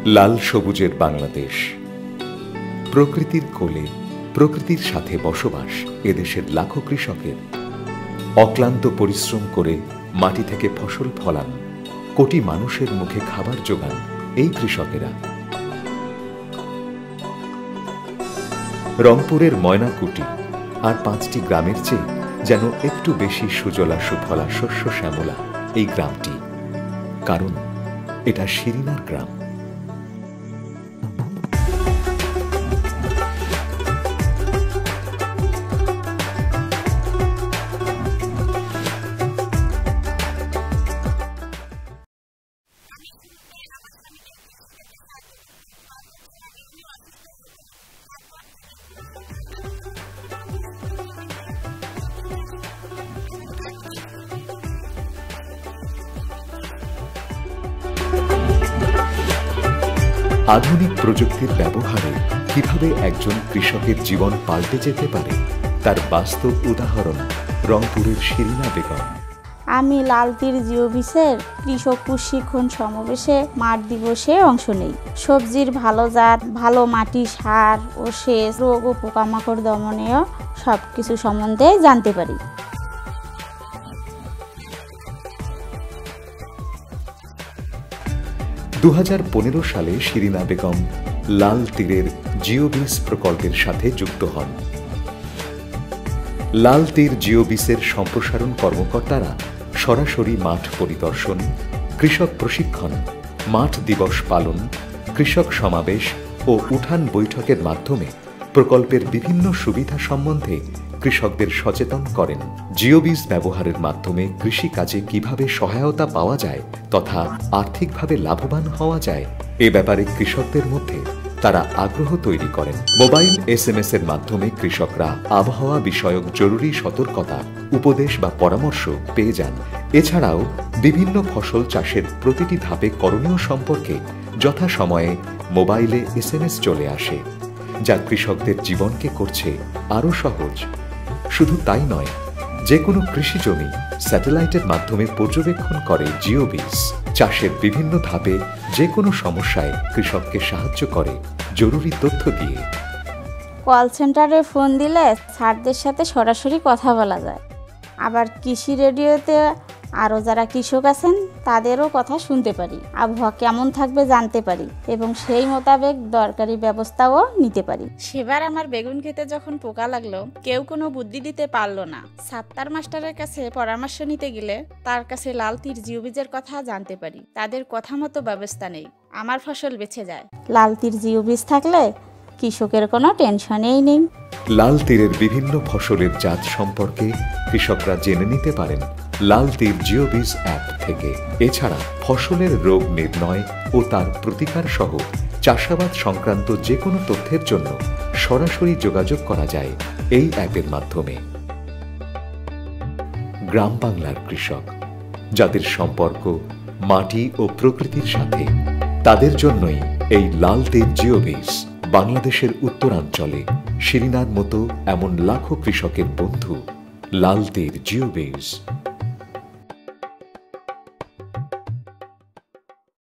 লাল সবুজের বাংলাদেশ, প্রকৃতির কোলে প্রকৃতির সাথে বসবাস এদেশের লাখো কৃষকের। অক্লান্ত পরিশ্রম করে মাটি থেকে ফসল ফলান, কোটি মানুষের মুখে খাবার জোগান এই কৃষকেরা। রংপুরের ময়নাকুটি আর 5টি গ্রামের চেয়ে যেন একটু বেশি সুজলা সুফলা শস্য শ্যামলা এই গ্রামটি, কারণ এটা শিরিনার গ্রাম। আধুনিক প্রযুক্তির ব্যবহারে কিভাবে একজন কৃষকের জীবন পাল্টে যেতে পারে তার বাস্তব উদাহরণ রংপুরের শিরিনা বেগম। আমি লালতীর জিও অফিসের কৃষক প্রশিক্ষণ সমাবেশে মাঠ দিবসে অংশ নেই। সবজির ভালো জাত, ভালো মাটি, সার ও সেচ, রোগ ও পোকামাকড় দমনীয় সবকিছু সম্বন্ধে জানতে পারি। দু 2015 সালে শিরিনা বেগম লাল তীরের জিওবিস প্রকল্পের সাথে যুক্ত হন। লাল তীর জিওবিসের সম্প্রসারণ কর্মকর্তারা সরাসরি মাঠ পরিদর্শন, কৃষক প্রশিক্ষণ, মাঠ দিবস পালন, কৃষক সমাবেশ ও উঠান বৈঠকের মাধ্যমে প্রকল্পের বিভিন্ন সুবিধা সম্বন্ধে কৃষকদের সচেতন করেন। জিওবিস ব্যবহারের মাধ্যমে কৃষিকাজে কিভাবে সহায়তা পাওয়া যায় তথা আর্থিকভাবে লাভবান হওয়া যায় এ ব্যাপারে কৃষকদের মধ্যে তারা আগ্রহ তৈরি করেন। মোবাইল SMS এর মাধ্যমে কৃষকরা আবহাওয়া বিষয়ক জরুরি সতর্কতা, উপদেশ বা পরামর্শ পেয়ে যান। এছাড়াও বিভিন্ন ফসল চাষের প্রতিটি ধাপে করণীয় সম্পর্কে যথাসময়ে মোবাইলে SMS চলে আসে, যা কৃষকদের জীবনকে করছে আরও সহজ। শুধু তাই নয়, যে কোনো কৃষি জমি স্যাটেলাইটের মাধ্যমে পর্যবেক্ষণ করে জিওবিস। চাষের বিভিন্ন ধাপে যে কোনো সমস্যায় কৃষককে সাহায্য করে জরুরি তথ্য দিয়ে। কল সেন্টারে ফোন দিলে স্যারদের সাথে সরাসরি কথা বলা যায়। আবার কৃষি রেডিওতে আরও যারা কৃষক আছেন তাদেরও কথা শুনতে পারি, আবহাওয়া কেমন থাকবে জানতে পারি এবং সেই মোতাবেক দরকারি ব্যবস্থাও নিতে পারি। সেবার আমার বেগুন খেতে যখন পোকা লাগলো, কেউ কোনো বুদ্ধি দিতে পারলো না। সাত্তার মাস্টারের কাছে পরামর্শ নিতে গেলে তার কাছে লাল তীর জিওবিজের কথা জানতে পারি। তাদের কথা মতো ব্যবস্থা নেই, আমার ফসল বেঁচে যায়। লাল তীর জিওবিজ থাকলে কৃষকের কোনো টেনশনেই নেই। লাল তীরের বিভিন্ন ফসলের জাত সম্পর্কে কৃষকরা জেনে নিতে পারেন লাল তীর জিওবিস অ্যাপ থেকে। এছাড়া ফসলের রোগ নির্ণয় ও তার প্রতিকার সহ চাষাবাদ সংক্রান্ত যে কোনো তথ্যের জন্য সরাসরি যোগাযোগ করা যায় এই অ্যাপের মাধ্যমে। গ্রাম বাংলার কৃষক যাদের সম্পর্ক মাটি ও প্রকৃতির সাথে, তাদের জন্যই এই লাল তীর জিওবিস। বাংলাদেশের উত্তরাঞ্চলে শিরিনার মতো এমন লাখো কৃষকের বন্ধু লাল তীর জিওবিস।